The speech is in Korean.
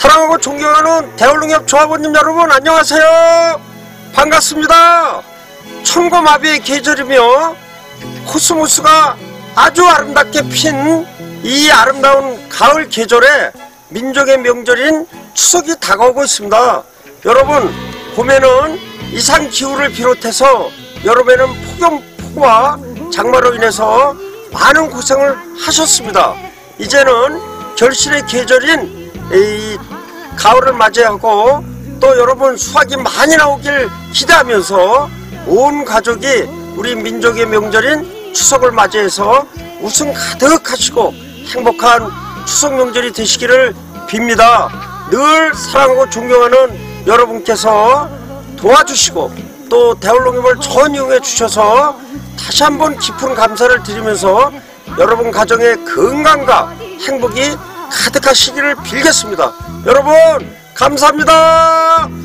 사랑하고 존경하는 대울농협 조합원님 여러분, 안녕하세요. 반갑습니다. 천고마비의 계절이며 코스모스가 아주 아름답게 핀 이 아름다운 가을 계절에 민족의 명절인 추석이 다가오고 있습니다. 여러분, 봄에는 이상기후를 비롯해서 여름에는 폭염폭우와 장마로 인해서 많은 고생을 하셨습니다. 이제는 결실의 계절인 이 가을을 맞이하고 또 여러분 수확이 많이 나오길 기대하면서 온 가족이 우리 민족의 명절인 추석을 맞이해서 웃음 가득하시고 행복한 추석 명절이 되시기를 빕니다. 늘 사랑하고 존경하는 여러분께서 도와주시고 또 대울농협을 전이용해 주셔서 다시 한번 깊은 감사를 드리면서 여러분 가정의 건강과 행복이 가득하시기를 빌겠습니다. 여러분 감사합니다.